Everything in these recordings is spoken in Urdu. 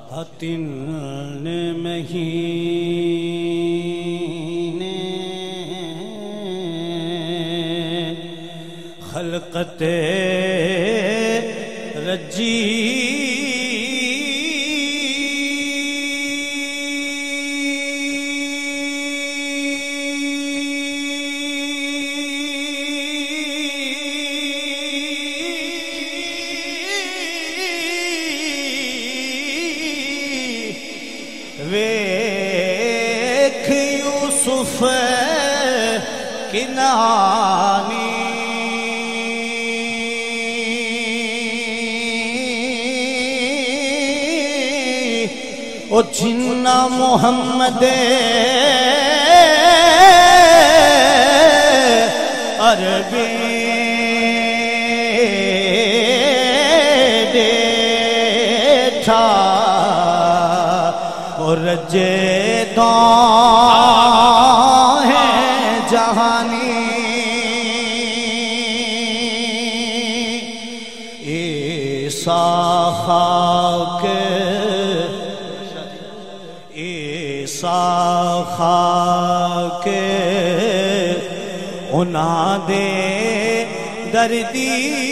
تن مہینے خلقت رجی ویکھ یوسف کنانی او جنہ محمد عربی دیٹھا رجے داں ہے جہانی عیسیٰ خاک عیسیٰ خاک انہاں دے دردی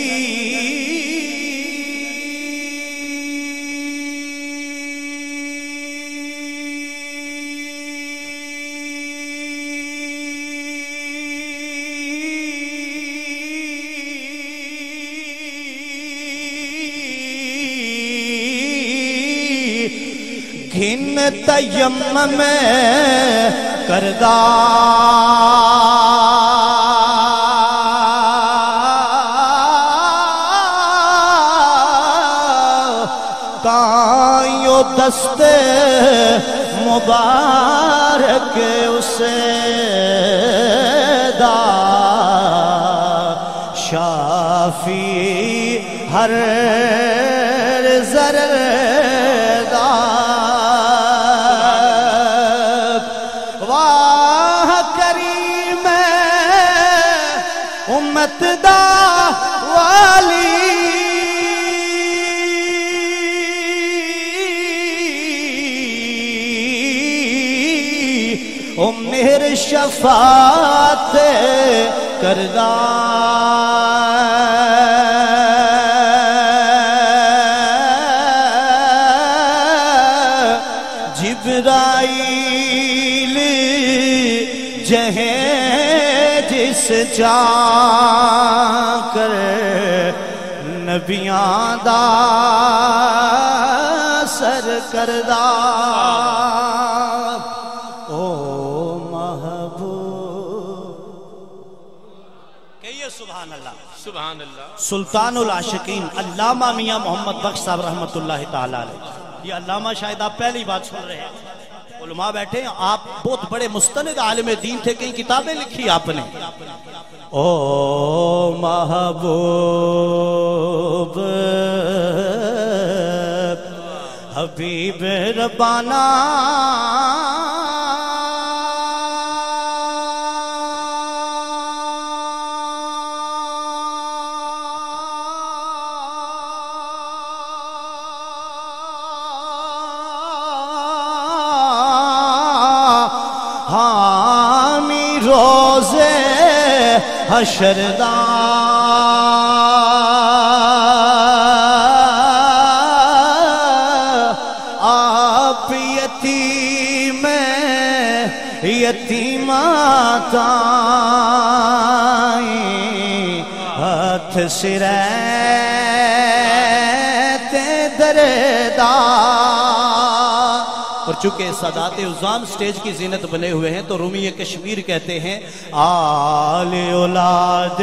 گھن تیمم کردہ کائیو دست مبارک اسے دا شافی ہر ذر دا امت دا والی او میرے شفاعت کردہ جبرائیل جہیں جس جا کر نبیاں دا سر کردہ او محبوب کہیے سبحان اللہ سبحان اللہ سلطان العاشقین علامہ میاں محمد بخش صاحب رحمت اللہ تعالیٰ علیہ. یہ علامہ شاید آپ پہلی بات سن رہے ہیں، علماء بیٹھے ہیں، آپ بہت بڑے مستند عالم دین تھے، کئی کتابیں لکھی آپ نے. او محبوب حبیب ربانہ روزے حشر دا آپ یتیم یتیمات آئیں ہاتھ سرائتے دردار. اور چونکہ سادات عظام سٹیج کی زینت بنے ہوئے ہیں تو رومی کشمیر کہتے ہیں آل اولاد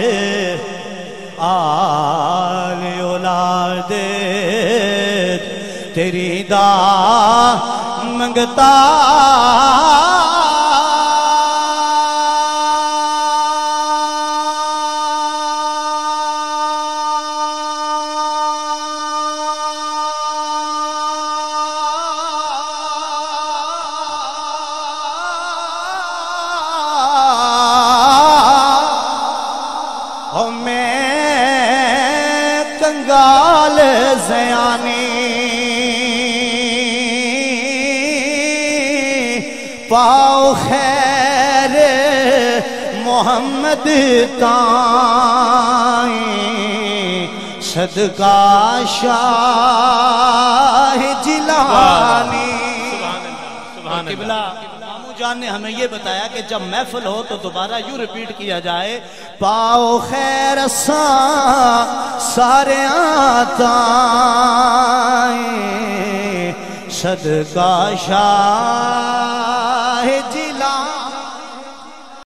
تیری دا منگتا کنگال زیانی پاؤ خیر محمد تائیں صدقہ شاہ جیلانی۔ قبلہ مامو جان نے ہمیں یہ بتایا کہ جب محفل ہو تو دوبارہ یوں ریپیٹ کیا جائے، پاؤ خیر سارے آتائیں صدقہ شاہ